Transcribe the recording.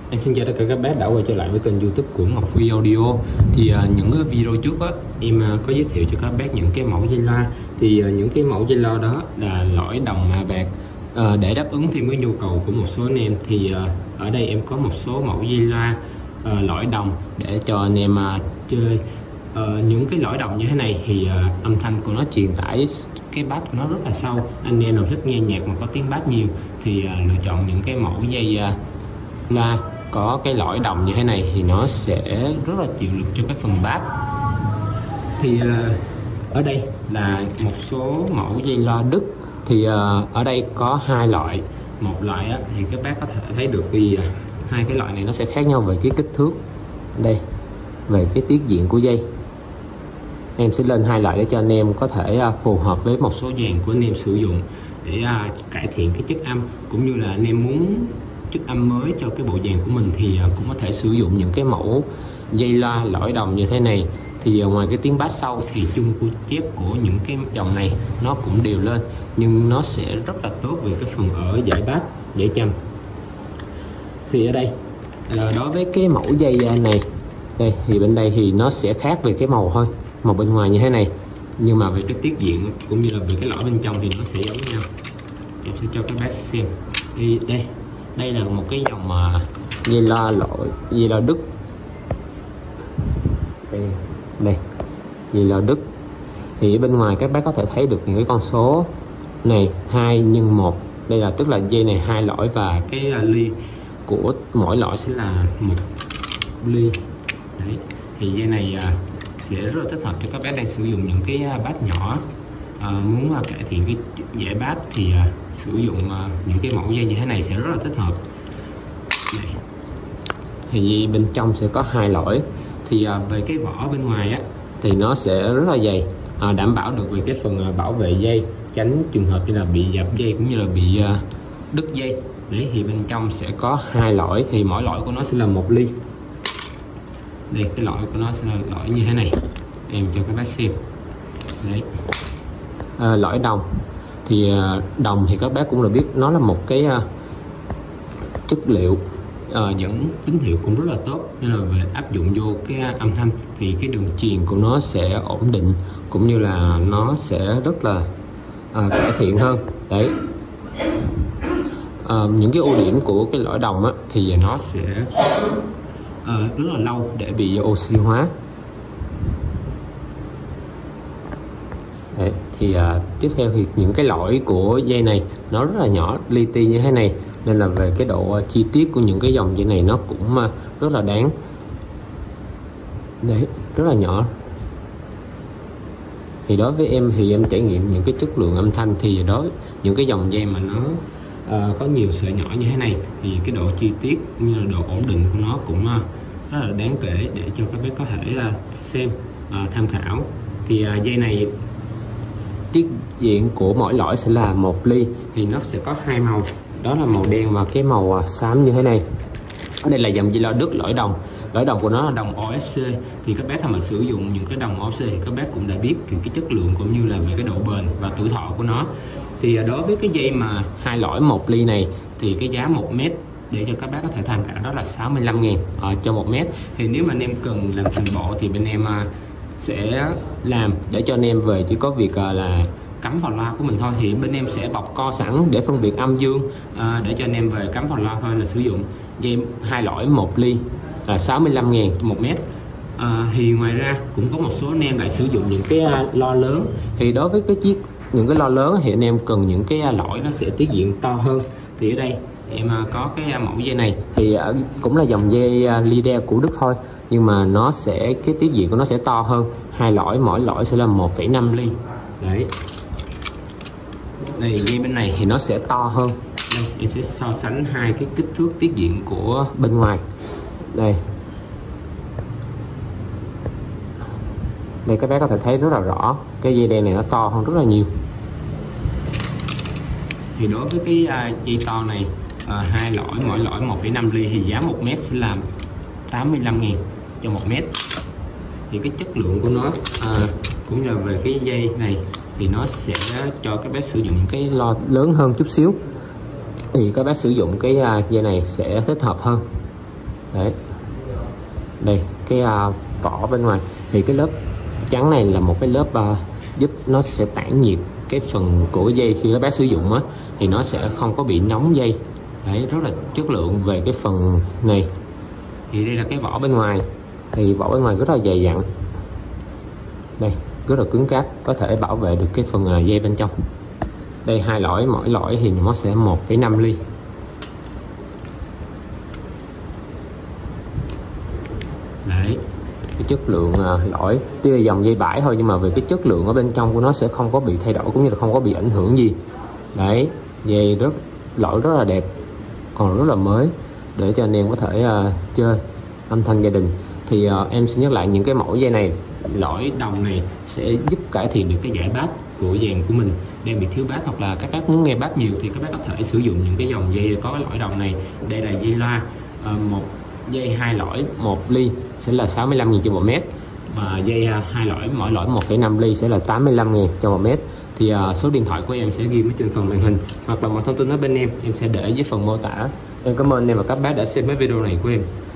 Em xin chào tất cả các bác đã quay trở lại với kênh YouTube của Ngọc Huy Audio. Thì những cái video trước á em có giới thiệu cho các bác những cái mẫu dây loa. Thì những cái mẫu dây loa đó là lõi đồng bạc, để đáp ứng thêm cái nhu cầu của một số anh em. Thì ở đây em có một số mẫu dây loa lõi đồng để cho anh em chơi. Những cái lõi đồng như thế này thì âm thanh của nó truyền tải cái bass của nó rất là sâu. Anh em nào thích nghe nhạc mà có tiếng bass nhiều thì lựa chọn những cái mẫu dây loa có cái lõi đồng như thế này thì nó sẽ rất là chịu lực cho cái phần bass. Thì ở đây là một số mẫu dây loa Đức. Thì ở đây có hai loại. Một loại thì các bác có thể thấy được vì hai cái loại này nó sẽ khác nhau về cái kích thước. Đây, về cái tiết diện của dây em sẽ lên hai loại để cho anh em có thể phù hợp với một số dàn của anh em sử dụng để cải thiện cái chất âm, cũng như là anh em muốn chất âm mới cho cái bộ dàn của mình thì cũng có thể sử dụng những cái mẫu dây loa lõi đồng như thế này. Thì ngoài cái tiếng bass sâu thì chung của chép của những cái dòng này nó cũng đều lên, nhưng nó sẽ rất là tốt về cái phần ở giải bass, giải trầm. Thì ở đây đối với cái mẫu dây này đây thì bên đây thì nó sẽ khác về cái màu thôi, màu bên ngoài như thế này, nhưng mà về cái tiết diện cũng như là về cái lõi bên trong thì nó sẽ giống nhau. Em sẽ cho các bác xem. Thì đây là một cái dòng dây loa Đức. Đây dây loa Đức thì bên ngoài các bác có thể thấy được những cái con số này 2x1. Đây là tức là dây này 2 lõi và cái ly của mỗi lõi sẽ là 1 ly. Đấy, thì dây này sẽ rất là thích hợp cho các bác đang sử dụng những cái bass nhỏ, muốn cải thiện cái giải bass thì sử dụng những cái mẫu dây như thế này sẽ rất là thích hợp. Đây. Thì bên trong sẽ có hai lõi. Thì về cái vỏ bên ngoài thì nó sẽ rất là dày, đảm bảo được về cái phần bảo vệ dây, tránh trường hợp như là bị dập dây cũng như là bị đứt dây. Đấy, thì bên trong sẽ có hai lõi, thì mỗi lõi của nó sẽ là 1 ly. Đây, cái lõi của nó sẽ là lõi như thế này, em cho các bác xem. Đấy, lõi đồng thì đồng thì các bác cũng đã biết nó là một cái chất liệu dẫn tín hiệu cũng rất là tốt, nên là về áp dụng vô cái âm thanh thì cái đường truyền của nó sẽ ổn định, cũng như là nó sẽ rất là cải thiện hơn. Đấy, những cái ưu điểm của cái lõi đồng thì nó sẽ rất là lâu để bị oxy hóa. Đấy, thì tiếp theo thì những cái lõi của dây này nó rất là nhỏ li ti như thế này, nên là về cái độ chi tiết của những cái dòng dây này nó cũng rất là đáng. Đấy, rất là nhỏ. Thì đối với em thì em trải nghiệm những cái chất lượng âm thanh thì đối những cái dòng dây mà nó có nhiều sợi nhỏ như thế này thì cái độ chi tiết cũng như là độ ổn định của nó cũng rất là đáng kể để cho các bác có thể xem, tham khảo. Thì dây này tiết diện của mỗi lõi sẽ là 1 ly, thì nó sẽ có hai màu, đó là màu đen và cái màu xám như thế này. Ở đây là dòng dây loa Đức lõi đồng. Lõi đồng của nó là đồng OFC. Thì các bác nào mà sử dụng những cái đồng OFC thì các bác cũng đã biết cái chất lượng cũng như là về cái độ bền và tuổi thọ của nó. Thì đối với cái dây mà hai lõi 1 ly này thì cái giá 1 mét để cho các bác có thể tham khảo đó là 65.000 cho 1 mét. Thì nếu mà anh em cần làm thành bộ thì bên em sẽ làm để cho anh em về chỉ có việc là cắm vào loa của mình thôi. Thì bên em sẽ bọc co sẵn để phân biệt âm dương, để cho anh em về cắm vào loa thôi là sử dụng. Dây hai lõi 1 ly là 65.000 1 mét. Thì ngoài ra cũng có một số anh em lại sử dụng những cái loa lớn. Thì đối với những cái loa lớn thì anh em cần những cái lõi nó sẽ tiết diện to hơn. Thì ở đây em có cái mẫu dây này thì cũng là dòng dây leader của Đức thôi, nhưng mà nó sẽ cái tiết diện của nó sẽ to hơn. Hai lõi, mỗi lõi sẽ là 1,5 ly. Đấy, đây dây bên này thì nó sẽ to hơn. Đây em sẽ so sánh hai cái kích thước tiết diện của bên ngoài. Đây các bác có thể thấy rất là rõ, cái dây đen này nó to hơn rất là nhiều. Thì đối với cái dây to này, hai lõi, mỗi lõi 1,5 ly thì giá 1 mét sẽ là 85.000 cho 1 mét. Thì cái chất lượng của nó cũng như là về cái dây này thì nó sẽ cho các bác sử dụng cái loa lớn hơn chút xíu, thì các bác sử dụng cái dây này sẽ thích hợp hơn. Đấy, đây cái vỏ bên ngoài thì cái lớp trắng này là một cái lớp giúp nó sẽ tản nhiệt cái phần của dây khi các bác sử dụng á, thì nó sẽ không có bị nóng dây. Đấy, rất là chất lượng về cái phần này. Thì đây là cái vỏ bên ngoài, thì vỏ bên ngoài rất là dày dặn, đây rất là cứng cáp, có thể bảo vệ được cái phần dây bên trong. Đây 2 lõi, mỗi lõi thì nó sẽ 1,5 ly. Đấy, cái chất lượng lõi tuy là dòng dây bãi thôi, nhưng mà về cái chất lượng ở bên trong của nó sẽ không có bị thay đổi, cũng như là không có bị ảnh hưởng gì. Đấy, dây lõi rất là đẹp, còn rất là mới, để cho anh em có thể chơi âm thanh gia đình. Thì em xin nhắc lại những cái mẫu dây này, lõi đồng này sẽ giúp cải thiện được cái giải bass của dàn của mình đang bị thiếu bass, hoặc là các bác muốn nghe bass nhiều thì các bác có thể sử dụng những cái dòng dây có lõi đồng này. Đây là dây loa một dây 2 lõi 1 ly sẽ là 65.000 cho 1 mét, và dây 2 lõi mỗi lõi 1,5 ly sẽ là 85.000 cho 1 mét. Thì số điện thoại của em sẽ ghi ở trên phần màn hình, hoặc là mọi thông tin ở bên em sẽ để dưới phần mô tả. Em cảm ơn em và các bác đã xem mấy video này của em.